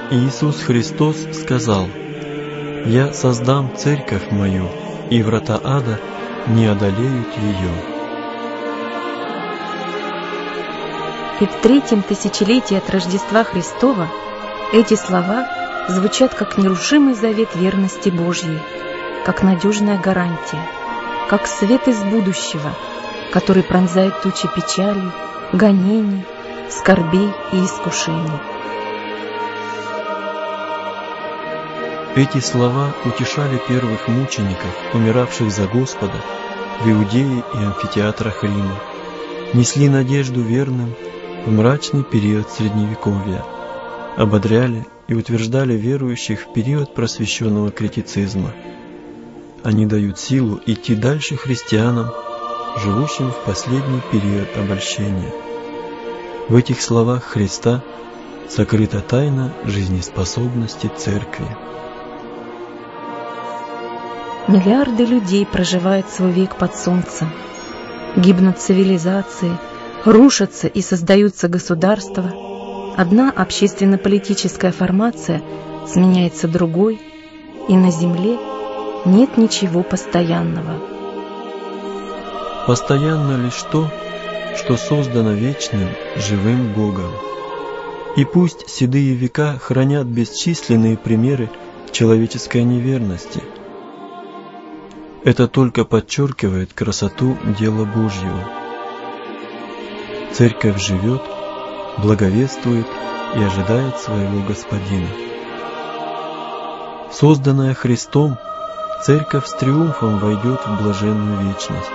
Иисус Христос сказал: «Я создам церковь мою, и врата ада не одолеют ее». И в 3-м тысячелетии от Рождества Христова эти слова звучат как нерушимый завет верности Божьей, как надежная гарантия, как свет из будущего, который пронзает тучи печали, гонений, скорбей и искушений. Эти слова утешали первых мучеников, умиравших за Господа в Иудее и амфитеатрах Рима, несли надежду верным в мрачный период Средневековья, ободряли и утверждали верующих в период просвещенного критицизма. Они дают силу идти дальше христианам, живущим в последний период обольщения. В этих словах Христа сокрыта тайна жизнеспособности Церкви. Миллиарды людей проживают свой век под солнцем. Гибнут цивилизации, рушатся и создаются государства. Одна общественно-политическая формация сменяется другой, и на земле нет ничего постоянного. Постоянно лишь то, что создано вечным, живым Богом. И пусть седые века хранят бесчисленные примеры человеческой неверности, это только подчеркивает красоту дела Божьего. Церковь живет, благовествует и ожидает своего Господина. Созданная Христом, Церковь с триумфом войдет в блаженную вечность.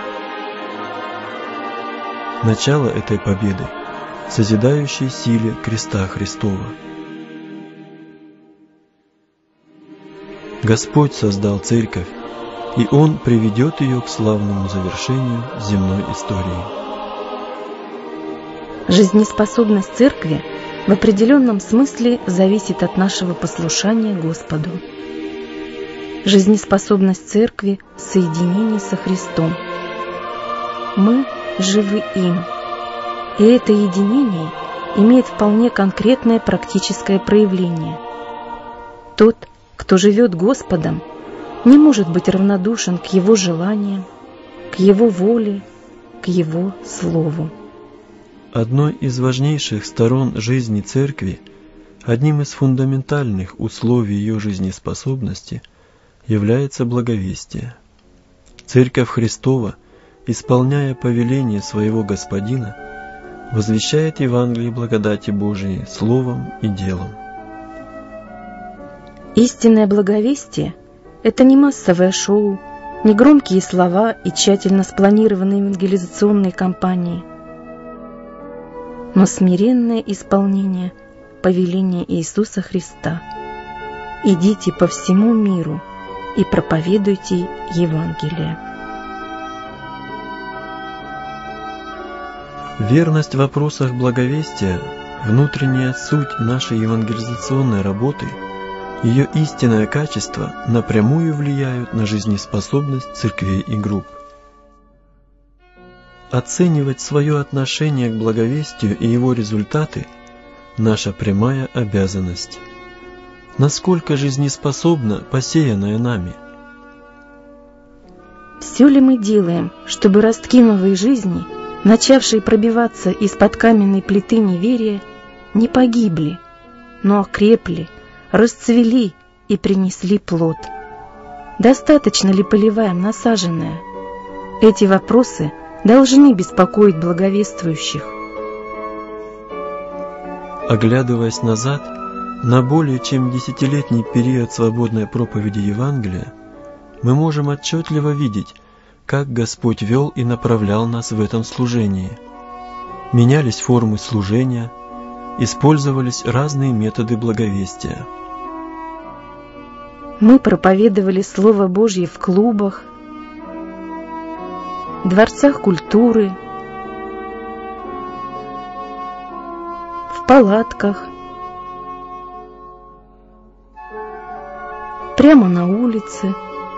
Начало этой победы в созидающей силе креста Христова. Господь создал Церковь, и Он приведет ее к славному завершению земной истории. Жизнеспособность Церкви в определенном смысле зависит от нашего послушания Господу. Жизнеспособность Церкви в соединении со Христом. Мы живы им, и это единение имеет вполне конкретное практическое проявление. Тот, кто живет Господом, не может быть равнодушен к Его желаниям, к Его воле, к Его Слову. Одной из важнейших сторон жизни Церкви, одним из фундаментальных условий ее жизнеспособности является благовестие. Церковь Христова, исполняя повеление своего Господина, возвещает Евангелие благодати Божией словом и делом. Истинное благовестие – это не массовое шоу, не громкие слова и тщательно спланированные евангелизационные кампании, но смиренное исполнение повеления Иисуса Христа. «Идите по всему миру и проповедуйте Евангелие». Верность в вопросах благовестия – внутренняя суть нашей евангелизационной работы. Ее истинное качество напрямую влияют на жизнеспособность церквей и групп. Оценивать свое отношение к благовестию и его результаты – наша прямая обязанность. Насколько жизнеспособна посеянная нами? Все ли мы делаем, чтобы ростки новой жизни, начавшие пробиваться из-под каменной плиты неверия, не погибли, но окрепли, расцвели и принесли плод? Достаточно ли поливаем насаженное? Эти вопросы должны беспокоить благовествующих. Оглядываясь назад на более чем десятилетний период свободной проповеди Евангелия, мы можем отчетливо видеть, как Господь вел и направлял нас в этом служении. Менялись формы служения, использовались разные методы благовестия. Мы проповедовали Слово Божье в клубах, дворцах культуры, в палатках, прямо на улице,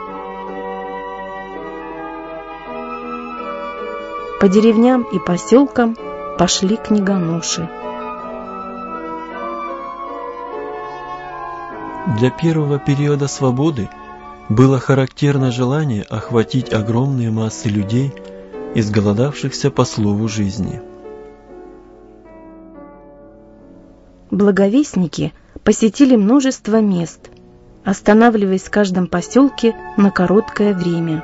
по деревням и поселкам пошли книгоноши. Для первого периода свободы было характерно желание охватить огромные массы людей, изголодавшихся по слову жизни. Благовестники посетили множество мест, останавливаясь в каждом поселке на короткое время.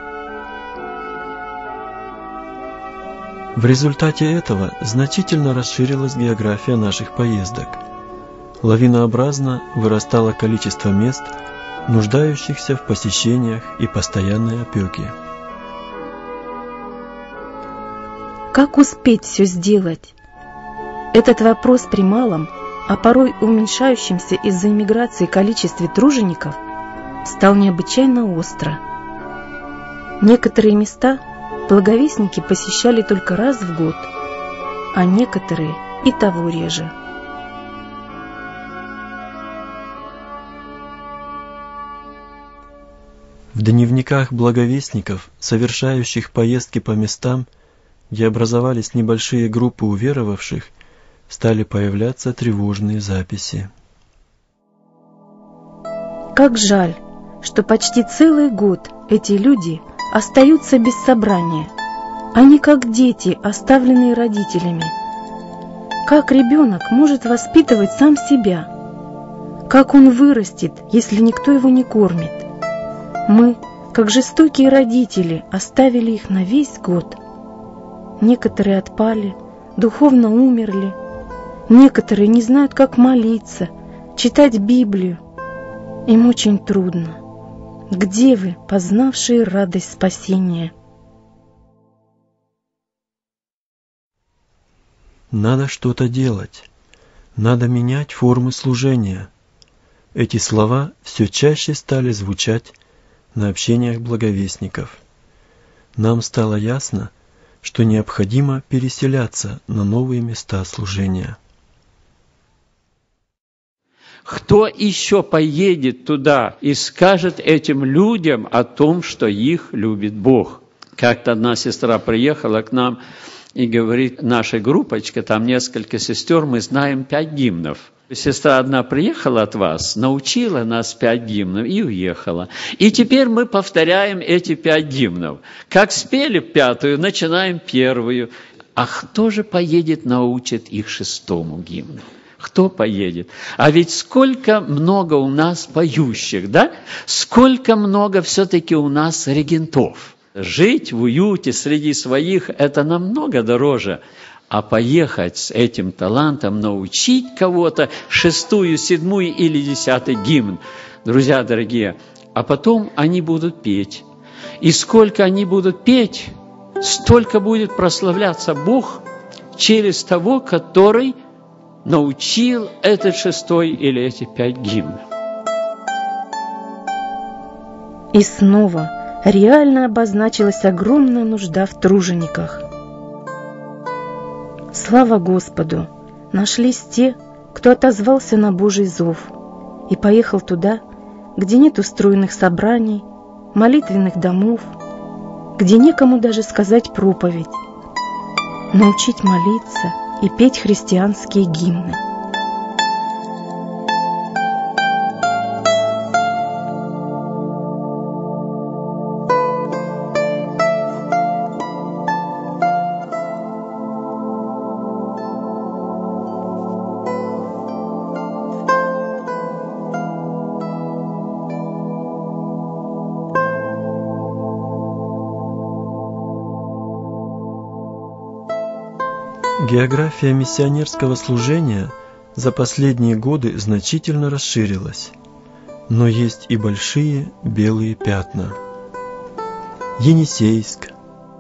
В результате этого значительно расширилась география наших поездок. Лавинообразно вырастало количество мест, нуждающихся в посещениях и постоянной опеке. Как успеть все сделать? Этот вопрос при малом, а порой уменьшающемся из-за эмиграции количестве тружеников, стал необычайно остро. Некоторые места благовестники посещали только раз в год, а некоторые и того реже. В дневниках благовестников, совершающих поездки по местам, где образовались небольшие группы уверовавших, стали появляться тревожные записи. Как жаль, что почти целый год эти люди остаются без собрания. Они как дети, оставленные родителями. Как ребенок может воспитывать сам себя? Как он вырастет, если никто его не кормит? Мы, как жестокие родители, оставили их на весь год. Некоторые отпали, духовно умерли. Некоторые не знают, как молиться, читать Библию. Им очень трудно. Где вы, познавшие радость спасения? Надо что-то делать. Надо менять формы служения. Эти слова все чаще стали звучать на общениях благовестников. Нам стало ясно, что необходимо переселяться на новые места служения. Кто еще поедет туда и скажет этим людям о том, что их любит Бог? Как-то одна сестра приехала к нам и говорит: наша группочка, там несколько сестер, мы знаем 5 гимнов. Сестра одна приехала от вас, научила нас 5 гимнов и уехала. И теперь мы повторяем эти 5 гимнов. Как спели 5-ю, начинаем 1-ю. А кто же поедет, научит их 6-му гимну? Кто поедет? А ведь сколько много у нас поющих, да? Сколько много все-таки у нас регентов. Жить в уюте среди своих – это намного дороже. А поехать с этим талантом, научить кого-то 6-ю, 7-ю или 10-й гимн. Друзья дорогие, а потом они будут петь. И сколько они будут петь, столько будет прославляться Бог через того, который научил этот 6-й или эти 5 гимнов. И снова реально обозначилась огромная нужда в тружениках. Слава Господу! Нашлись те, кто отозвался на Божий зов и поехал туда, где нет устроенных собраний, молитвенных домов, где некому даже сказать проповедь, научить молиться и петь христианские гимны. География миссионерского служения за последние годы значительно расширилась, но есть и большие белые пятна. Енисейск,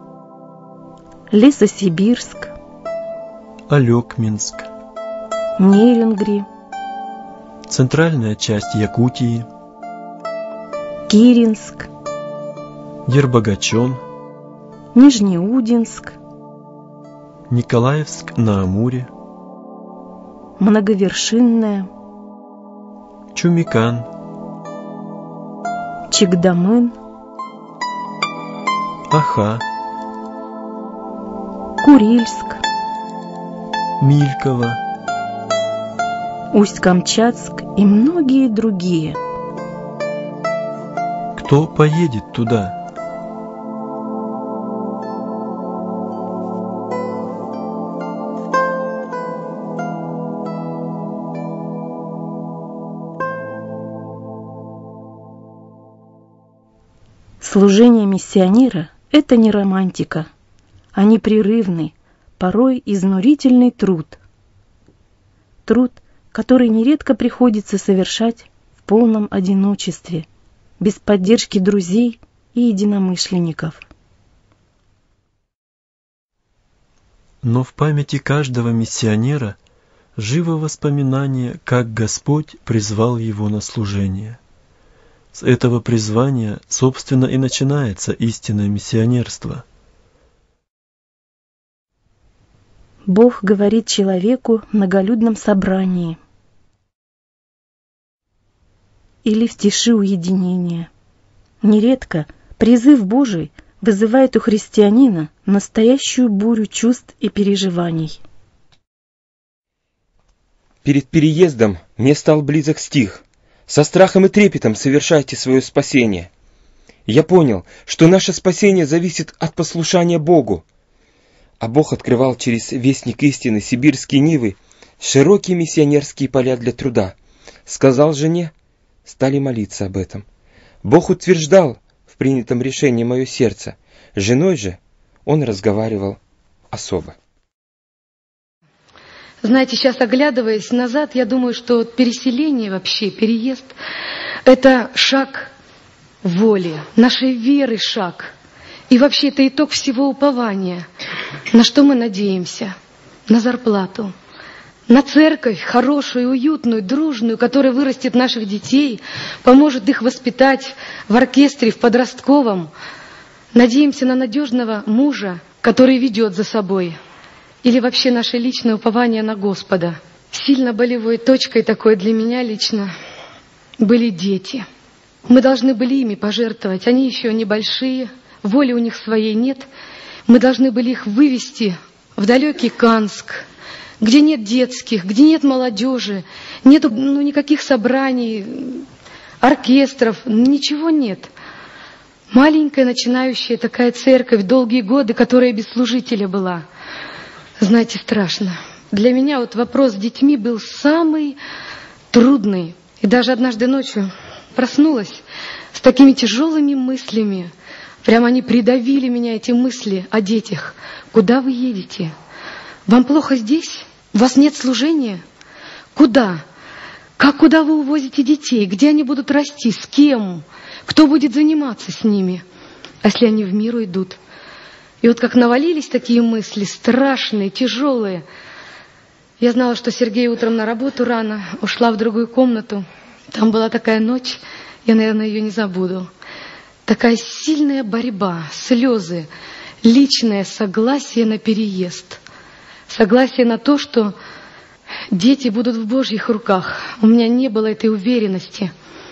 Лесосибирск, Алекминск, Нерюнгри, центральная часть Якутии, Киринск, Дербагачон, Нижнеудинск, Николаевск на Амуре, Многовершинная, Чумикан, Чикдамын, Аха, Курильск, Мильково, Усть-Камчатск и многие другие. кто поедет туда? Служение миссионера – это не романтика, а непрерывный, порой изнурительный труд. Труд, который нередко приходится совершать в полном одиночестве, без поддержки друзей и единомышленников. Но в памяти каждого миссионера живо воспоминание, как Господь призвал его на служение. С этого призвания, собственно, и начинается истинное миссионерство. Бог говорит человеку в многолюдном собрании или в тиши уединения. Нередко призыв Божий вызывает у христианина настоящую бурю чувств и переживаний. Перед переездом мне стал близок стих: «Со страхом и трепетом совершайте свое спасение». Я понял, что наше спасение зависит от послушания Богу. А Бог открывал через вестник истины сибирские нивы широкие миссионерские поля для труда. Сказал жене, стали молиться об этом. Бог утверждал в принятом решении мое сердце. С женой же он разговаривал особо. Знаете, сейчас, оглядываясь назад, я думаю, что переселение вообще, переезд, это шаг воли, нашей веры шаг. И вообще это итог всего упования. На что мы надеемся? На зарплату. На церковь хорошую, уютную, дружную, которая вырастет наших детей, поможет их воспитать в оркестре, в подростковом. Надеемся на надежного мужа, который ведет за собой. Или вообще наше личное упование на Господа. Сильно болевой точкой такой для меня лично были дети. Мы должны были ими пожертвовать. Они еще небольшие, воли у них своей нет. Мы должны были их вывести в далекий Канск, где нет детских, где нет молодежи, нет никаких собраний, оркестров, ничего нет. Маленькая начинающая такая церковь, долгие годы, которая без служителя была. Знаете, страшно. Для меня вот вопрос с детьми был самый трудный. И даже однажды ночью проснулась с такими тяжелыми мыслями. Прямо они придавили меня, эти мысли о детях. Куда вы едете? Вам плохо здесь? У вас нет служения? Куда? Куда вы увозите детей? Где они будут расти? С кем? Кто будет заниматься с ними? А если они в мир уйдут? И вот как навалились такие мысли, страшные, тяжелые. Я знала, что Сергей утром на работу рано, ушла в другую комнату. Там была такая ночь, я, наверное, ее не забуду. Такая сильная борьба, слезы, личное согласие на переезд. Согласие на то, что дети будут в Божьих руках. У меня не было этой уверенности.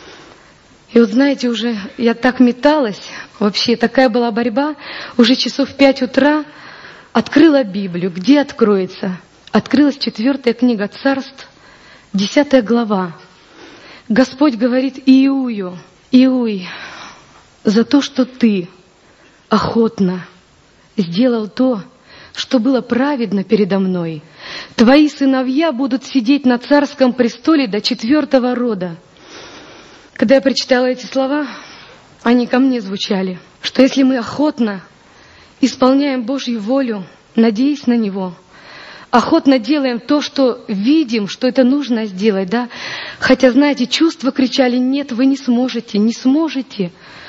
И вот знаете, уже я так металась, вообще такая была борьба, уже часов в 5 утра открыла Библию. Где откроется? Открылась 4 книга Царств, 10 глава. Господь говорит Иую: «Иуй, за то, что ты охотно сделал то, что было праведно передо мной, твои сыновья будут сидеть на царском престоле до 4-го рода». Когда я прочитала эти слова, они ко мне звучали, что если мы охотно исполняем Божью волю, надеясь на Него, охотно делаем то, что видим, что это нужно сделать, да, хотя, знаете, чувства кричали: нет, вы не сможете, не сможете.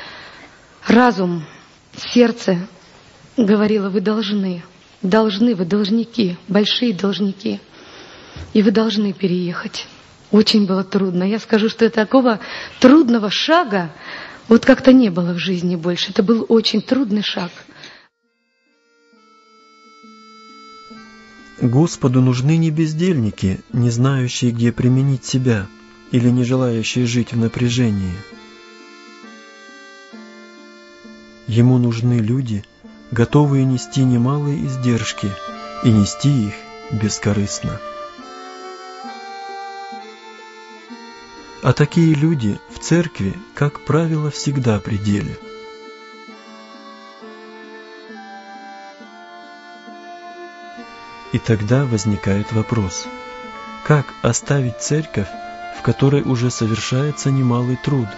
Разум, сердце говорило: вы должны, вы должники, большие должники, и вы должны переехать. Очень было трудно. Я скажу, что такого трудного шага вот как-то не было в жизни больше. Это был очень трудный шаг. Господу нужны не бездельники, не знающие, где применить себя, или не желающие жить в напряжении. Ему нужны люди, готовые нести немалые издержки и нести их бескорыстно. А такие люди в церкви, как правило, всегда при деле. И тогда возникает вопрос, как оставить церковь, в которой уже совершается немалый труд?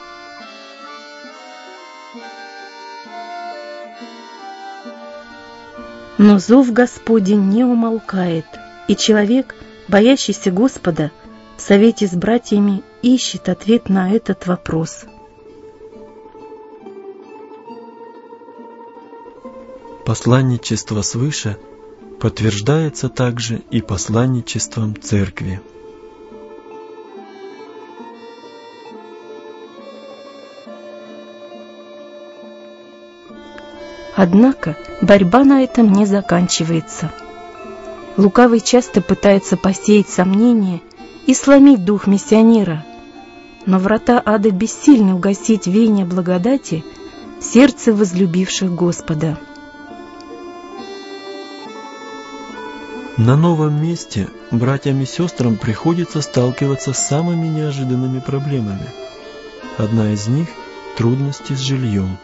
Но зов Господень не умолкает, и человек, боящийся Господа, в совете с братьями ищет ответ на этот вопрос. Посланничество свыше подтверждается также и посланничеством Церкви. Однако борьба на этом не заканчивается. Лукавый часто пытается посеять сомнения и сломить дух миссионера, но врата ада бессильны угасить веяние благодати в сердце возлюбивших Господа. На новом месте братьям и сестрам приходится сталкиваться с самыми неожиданными проблемами. Одна из них – трудности с жильем.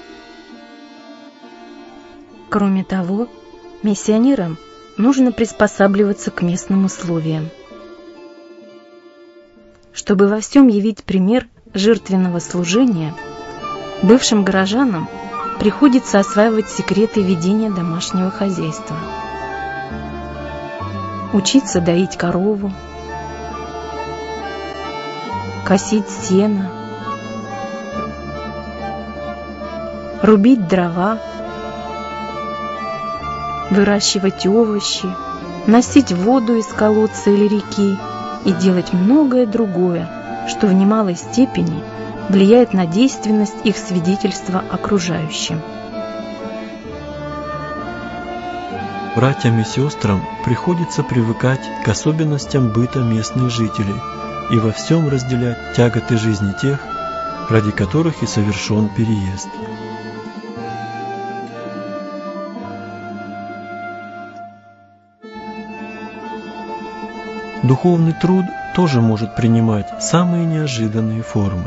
Кроме того, миссионерам нужно приспосабливаться к местным условиям. Чтобы во всем явить пример жертвенного служения, бывшим горожанам приходится осваивать секреты ведения домашнего хозяйства. Учиться доить корову, косить сено, рубить дрова, выращивать овощи, носить воду из колодца или реки и делать многое другое, что в немалой степени влияет на действенность их свидетельства окружающим. Братьям и сестрам приходится привыкать к особенностям быта местных жителей и во всем разделять тяготы жизни тех, ради которых и совершен переезд. Духовный труд тоже может принимать самые неожиданные формы.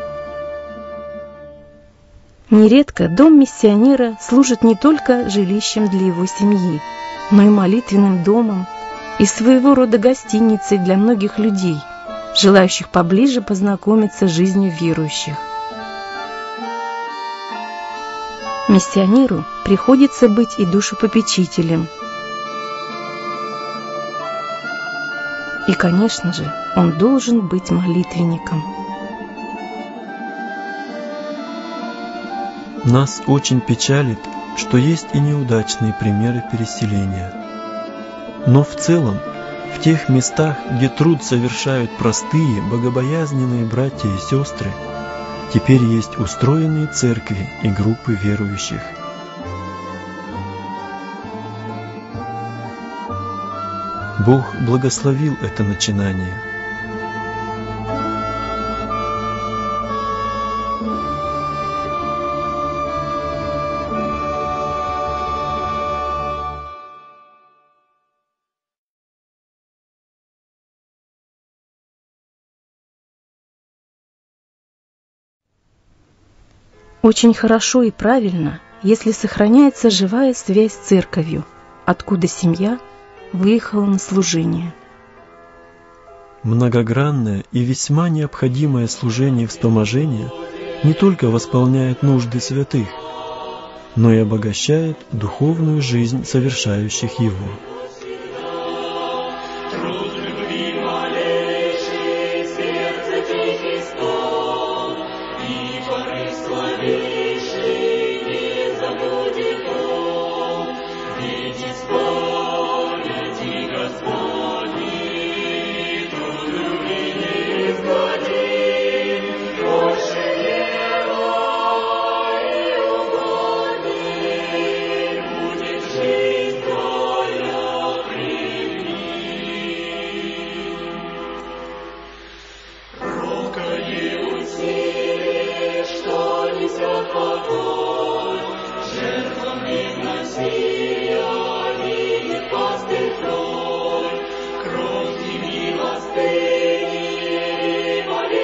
Нередко дом миссионера служит не только жилищем для его семьи, но и молитвенным домом и своего рода гостиницей для многих людей, желающих поближе познакомиться с жизнью верующих. Миссионеру приходится быть и душепопечителем. И, конечно же, он должен быть молитвенником. Нас очень печалит, что есть и неудачные примеры переселения. Но в целом, в тех местах, где труд совершают простые, богобоязненные братья и сестры, теперь есть устроенные церкви и группы верующих. Бог благословил это начинание. Очень хорошо и правильно, если сохраняется живая связь с церковью, откуда семья выехала на служение. Многогранное и весьма необходимое служение вспоможения не только восполняет нужды святых, но и обогащает духовную жизнь совершающих его. Кровь и милостыни,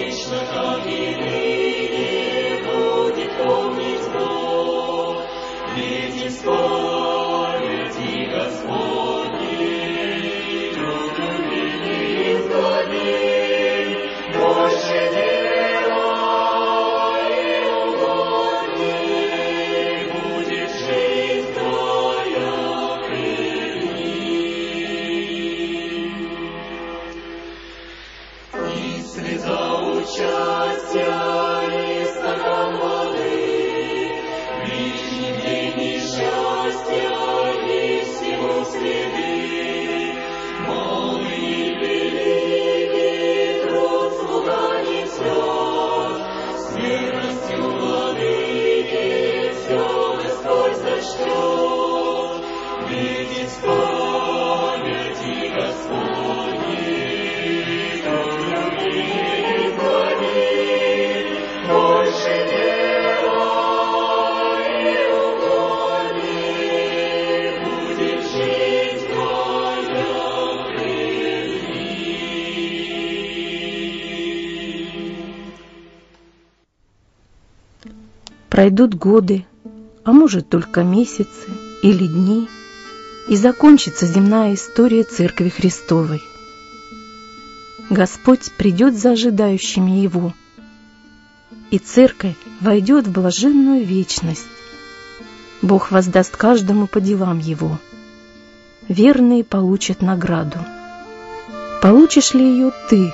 Пройдут годы, а может только месяцы или дни, и закончится земная история Церкви Христовой. Господь придет за ожидающими Его, и Церковь войдет в блаженную вечность. Бог воздаст каждому по делам Его. Верные получат награду. Получишь ли ее ты?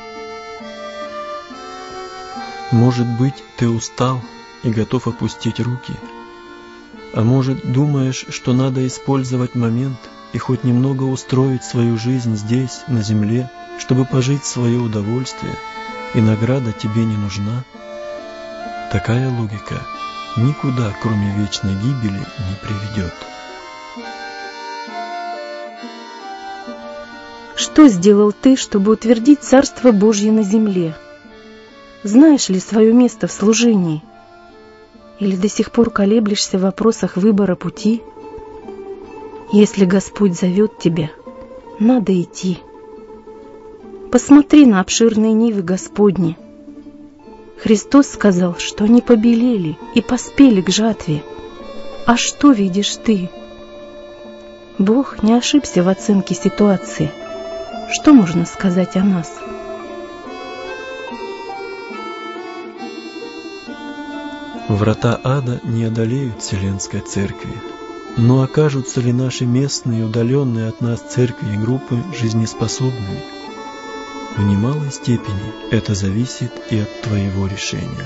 Может быть, ты устал и готов опустить руки, а может, думаешь, что надо использовать момент и хоть немного устроить свою жизнь здесь, на земле, чтобы пожить в свое удовольствие, и награда тебе не нужна? Такая логика никуда, кроме вечной гибели, не приведет. Что сделал ты, чтобы утвердить Царство Божье на земле? Знаешь ли свое место в служении? Или до сих пор колеблешься в вопросах выбора пути? Если Господь зовет тебя, надо идти. Посмотри на обширные нивы Господни. Христос сказал, что они побелели и поспели к жатве. А что видишь ты? Бог не ошибся в оценке ситуации. Что можно сказать о нас? Врата ада не одолеют Вселенской Церкви, но окажутся ли наши местные и удаленные от нас церкви и группы жизнеспособными? В немалой степени это зависит и от твоего решения.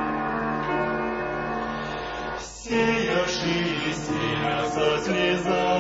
Сеявшие семя со слезами.